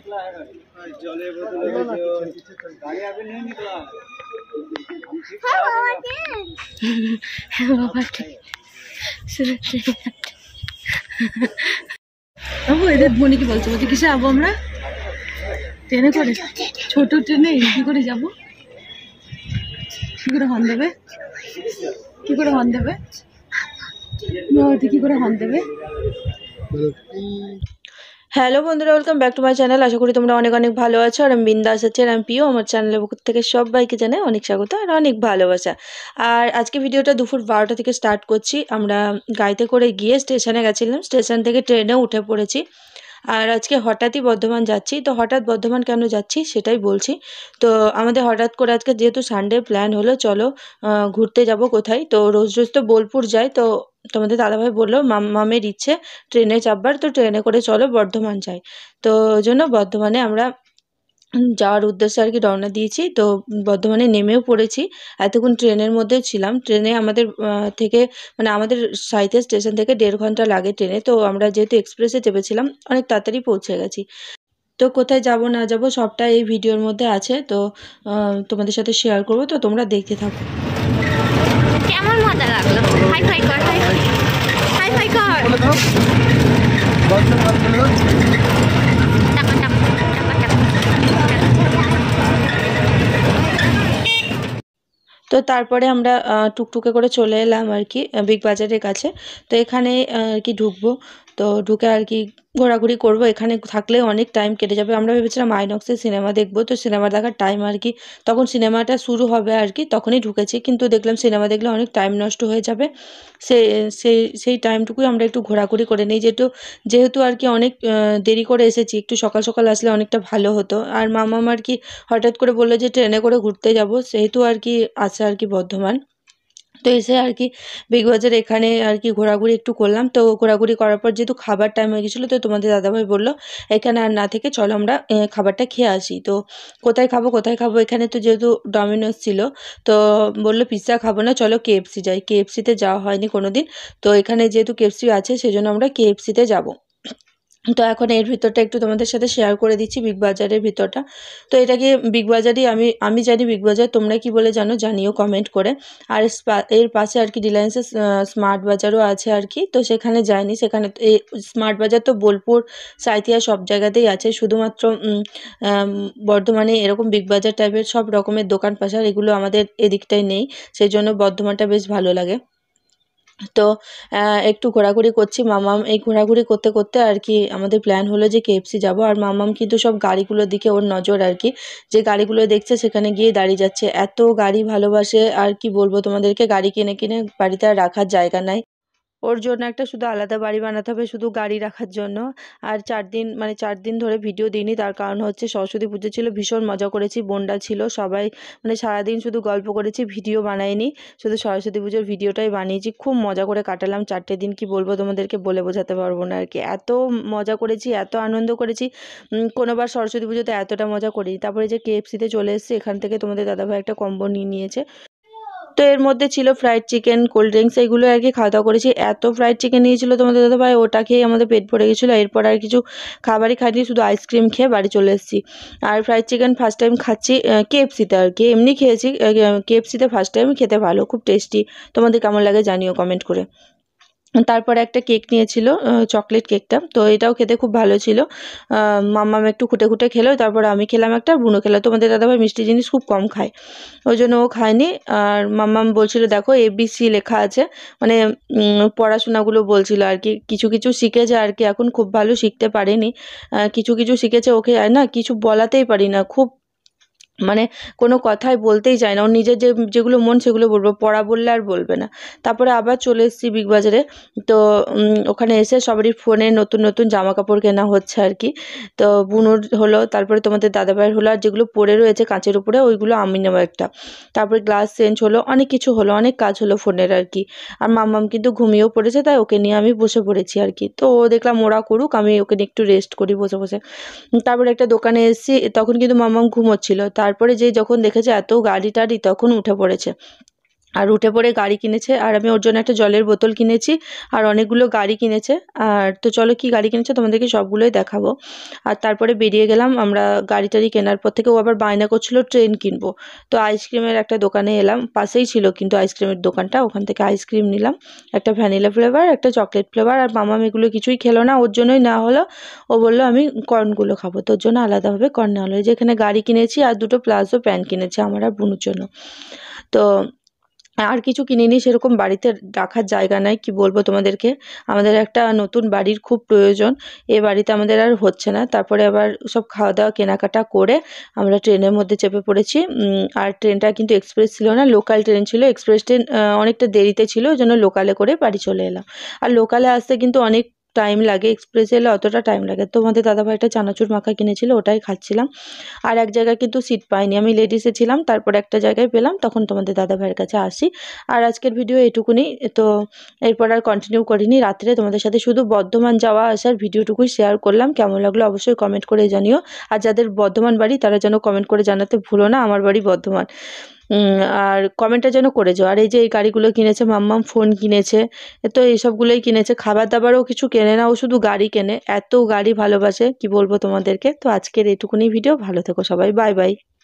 जले गाड़ी अभी नहीं निकला বাবু এদের মনে কি বলছো বলছি কিসে যাবো আমরা ট্রেনে করে ছোট ট্রেনে কি করে যাব কি করে হর্ন দেবে কি করে হর্ন দেবে কি করে হর্ন দেবে হ্যালো বন্ধুরা welcome back to my channel আশা করি তোমরা অনেক অনেক ভালো আছো আর আমি বিন্দাস আছি আর আমি পিও আমার চ্যানেলের পক্ষ থেকে সবাইকে জানাই অনেক স্বাগত আর অনেক ভালোবাসা আর আজকে ভিডিওটা দুপুর 12টা থেকে স্টার্ট করছি আমরা গাড়িতে করে গিয়ে স্টেশনে গেছিলাম স্টেশন থেকে ট্রেনে উঠে পড়েছি আর আজকে হঠাৎই বর্ধমান যাচ্ছি তো হঠাৎ বর্ধমান কেন যাচ্ছি সেটাই বলছি তো আমাদের হঠাৎ করে আজকে যেহেতু সানডে প্ল্যান হলো চলো ঘুরতে যাব কোথায় তো রোজ রোজ তো বোলপুর যাই তো তোমাদের দাদাভাই বললো মামের ইচ্ছে ট্রেনে চাপবার তো ট্রেনে করে চলো বর্ধমান যাই তো ওই জন্য বর্ধমানে আমরা যাওয়ার উদ্দেশ্যে আর কি রওনা দিয়েছি তো বর্ধমানে নেমেও পড়েছি এতক্ষণ ট্রেনের মধ্যে ছিলাম ট্রেনে আমাদের থেকে মানে আমাদের সাইতে স্টেশন থেকে 1.5 ঘন্টা লাগে ট্রেনে তো আমরা যেহেতু এক্সপ্রেসে চেপেছিলাম অনেক তাড়াতাড়ি পৌঁছে গেছি তো কোথায় যাব না যাব সবটা এই ভিডিওর মধ্যে আছে তো তোমাদের সাথে শেয়ার করবো তো তোমরা দেখতে থাকো কেমন মজা লাগলো হাই ফাই কর হাই ফাই কর তো তারপরে আমরা টুকটুকে করে চলে এলাম আর কি বিগ বাজারের কাছে তো এখানে আর কি ঢুকবো তো ঢুকে আর কি ঘোরাঘুরি করবো এখানে থাকলে অনেক টাইম কেটে যাবে আমরা ভেবেছিলাম আইনক্সে সিনেমা দেখবো তো সিনেমা দেখার টাইম আর কি তখন সিনেমাটা শুরু হবে আর কি তখনই ঢুকেছি কিন্তু দেখলাম সিনেমা দেখলে অনেক টাইম নষ্ট হয়ে যাবে সেই টাইমটুকুই আমরা একটু ঘোরাঘুরি করে নিই যেহেতু আর কি অনেক দেরি করে এসেছি একটু সকাল সকাল আসলে অনেকটা ভালো হতো আর মামা আর কি হঠাৎ করে বললো যে ট্রেনে করে ঘুরতে যাব সেহেতু আর কি আছে আর কি বর্ধমান তো এসে আর কি বিগ বাজার এখানে আর কি ঘোরাঘুরি একটু করলাম তো ঘোরাঘুরি করার পর যেহেতু খাবার টাইম হয়ে গেছিলো তো তোমাদের দাদাভাই বললো এখানে আর না থেকে চলো আমরা খাবারটা খেয়ে আসি তো কোথায় খাবো এখানে তো যেহেতু ডমিনোস ছিল তো বললো পিৎজা খাবো না চলো কেএফসি যাই কেএফসিতে যাওয়া হয়নি কোনো দিন তো এখানে যেহেতু কেএফসি আছে সেজন্য আমরা কেএফসিতে যাবো তো এখন এর ভিতরটা একটু তোমাদের সাথে শেয়ার করে দিচ্ছি বিগ বাজারের ভিতরটা তো এটাকে বিগ বাজারই আমি জানি বিগ বাজার তোমরা কি বলে জানিও কমেন্ট করে আর এর পাশে আর কি রিলায়েন্সের স্মার্ট বাজারও আছে আর কি তো সেখানে যাইনি সেখানে স্মার্ট বাজার তো বোলপুর সাঁইথিয়া সব জায়গাতেই আছে শুধুমাত্র বর্ধমানে এরকম বিগ বাজার টাইপের সব রকমের দোকান পাশার এগুলো আমাদের এদিকটাই নেই সেই জন্য বর্ধমানটা বেশ ভালো লাগে তো একটু ঘোরাঘুরি করছি মামাম এই ঘোরাঘুরি করতে করতে আর কি আমাদের প্ল্যান হলো যে কেএফসি যাব আর মামাম কিন্তু সব গাড়িগুলোর দিকে ওর নজর আর কি যে গাড়িগুলো দেখছে সেখানে গিয়ে দাঁড়িয়ে যাচ্ছে এত গাড়ি ভালোবাসে আর কি বলবো তোমাদেরকে গাড়ি কিনে বাড়িতে আর রাখার জায়গা নাই ওর জন্য একটা শুধু আলাদা বাড়ি বানাতে হবে শুধু গাড়ি রাখার জন্য আর 4 দিন ধরে ভিডিও দিইনি তার কারণ হচ্ছে সরস্বতী পুজো ছিল ভীষণ মজা করেছি বোনরা ছিল সবাই মানে সারাদিন শুধু গল্প করেছি ভিডিও বানাইনি শুধু সরস্বতী পুজোর ভিডিওটাই বানিয়েছি খুব মজা করে কাটালাম 4টে দিন কি বলবো তোমাদেরকে বলে বোঝাতে পারবো না আর কি এত মজা করেছি এত আনন্দ করেছি কোনোবার সরস্বতী পুজোতে এতটা মজা করিনি তারপরে যে কেএফসিতে চলে এসেছি এখান থেকে তোমাদের দাদাভাই একটা কম্বো নিয়েছে তো এর মধ্যে ছিল ফ্রাইড চিকেন কোল্ড ড্রিঙ্কস এগুলো আর কি খাওয়া দাওয়া করেছি এত ফ্রাইড চিকেন নিয়েছিল তোমাদের দাদাভাই ওটা খেয়ে আমাদের পেট ভরে গেছিলো এরপর আর কিছু খাবারই খাইনি শুধু আইসক্রিম খেয়ে বাড়ি চলে এসেছি আর ফ্রাইড চিকেন ফার্স্ট টাইম খাচ্ছি কেএফসিতে আর কি এমনি খেয়েছি কেএফসিতে ফার্স্ট টাইম খেতে ভালো খুব টেস্টি তোমাদের কেমন লাগে জানিও কমেন্ট করে তারপরে একটা কেক নিয়েছিল চকলেট কেকটা তো এটাও খেতে খুব ভালো ছিল মাম্মাম একটু খুঁটে খেলো তারপর আমি খেলাম একটা বুনো খেলো তোমাদের দাদাভাই মিষ্টি জিনিস খুব কম খায় ওই জন্য ও খায়নি আর মাম্মাম বলছিল দেখো ABC লেখা আছে মানে পড়াশোনাগুলো বলছিল আর কি কিছু শিখেছে আর কি এখন খুব ভালো শিখতে পারেনি কিছু শিখেছে ওকে না কিছু বলাতেই পারি না খুব মানে কোনো কথাই বলতেই চায় না ওর নিজের যেগুলো মন সেগুলো বলবো পড়া বললে আর বলবে না তারপরে আবার চলে এসেছি বিগ বাজারে তো ওখানে এসে সবারই ফোনে নতুন জামা কাপড় কেনা হচ্ছে আর কি তো বুনুর হলো তারপরে তোমাদের দাদাভাইয়ের হলো আর যেগুলো পরে রয়েছে কাঁচের উপরে ওইগুলো আমি নেবো একটা তারপরে গ্লাস চেঞ্জ হলো অনেক কিছু হলো অনেক কাজ হলো ফোনের আর কি আর মাম্মাম কিন্তু ঘুমিয়েও পড়েছে তাই ওকে নিয়ে আমি বসে পড়েছি আর কি তো দেখলাম ওরা করুক আমি ওকে নিয়ে একটু রেস্ট করি বসে তারপরে একটা দোকানে এসেছি তখন কিন্তু মাম্মাম ঘুমোচ্ছিল তারপরে যখন দেখেছে এত গাড়ি টাড়ি তখন উঠে পড়েছে আর উঠে পড়ে গাড়ি কিনেছে, আর আমি ওর জন্য একটা জলের বোতল কিনেছি, আর অনেকগুলো গাড়ি কিনেছে। আর তো চলো কি গাড়ি কিনেছে তোমাদেরকে সবগুলোই দেখাবো। আর তারপরে বেরিয়ে গেলাম আমরা। গাড়ি টাড়ি কেনার পর থেকে ও আবার বায়না করছিল ট্রেন কিনবো। তো আইসক্রিমের একটা দোকানে এলাম, পাশেই ছিল কিন্তু আইসক্রিমের দোকানটা। ওখান থেকে আইসক্রিম নিলাম, একটা ভ্যানিলা ফ্লেভার, একটা চকলেট ফ্লেভার। আর মামাম এগুলো কিছুই খেলো না, ওর জন্যই না হলো। ও বললো আমি কর্নগুলো খাবো, তোর জন্য আলাদাভাবে কর্ন নেওয়া হলো। যেখানে গাড়ি কিনেছি আর দুটো প্লাজো প্যান্ট কিনেছি আমার আর বুনুর জন্য। তো আর কিছু কিনিনি সেরকম, বাড়িতে রাখার জায়গা নাই, কি বলবো তোমাদেরকে। আমাদের একটা নতুন বাড়ির খুব প্রয়োজন, এ বাড়িতে আমাদের আর হচ্ছে না। তারপরে আবার সব খাওয়া দাওয়া কেনাকাটা করে আমরা ট্রেনের মধ্যে চেপে পড়েছি। আর ট্রেনটা কিন্তু এক্সপ্রেস ছিল না, লোকাল ট্রেন ছিল। এক্সপ্রেস ট্রেন অনেকটা দেরিতে ছিল, ওই জন্য লোকালে করে বাড়ি চলে এলাম। আর লোকালে আসতে কিন্তু অনেক টাইম লাগে, এক্সপ্রেসে এলে অতটা টাইম লাগে। তোমাদের দাদাভাইটা চানাচুর মাখা কিনেছিল, ওটাই খাচ্ছিলাম। আর এক জায়গায় কিন্তু সিট পাইনি, আমি লেডিসে ছিলাম, তারপর একটা জায়গায় পেলাম, তখন তোমাদের দাদাভাইয়ের কাছে আসি। আর আজকের ভিডিও এটুকুনি। তো এরপর আর কন্টিনিউ করিনি। রাত্রে তোমাদের সাথে শুধু বর্ধমান যাওয়া আসার ভিডিওটুকুই শেয়ার করলাম। কেমন লাগলো অবশ্যই কমেন্ট করে জানিও। আর যাদের বর্ধমান বাড়ি তারা যেন কমেন্ট করে জানাতে ভুলো না, আমার বাড়ি বর্ধমান। আর কমেন্টটা যেন করে যাও। আর এই যে এই গাড়িগুলো কিনেছে, মাম্মাম ফোন কিনেছে, তো এইসবগুলোই কিনেছে। খাবার দাবারও কিছু কেনে না, ও শুধু গাড়ি কেনে, এত গাড়ি ভালোবাসে কি বলবো তোমাদেরকে। তো আজকের এইটুকুনি ভিডিও, ভালো থেকো সবাই, বাই বাই।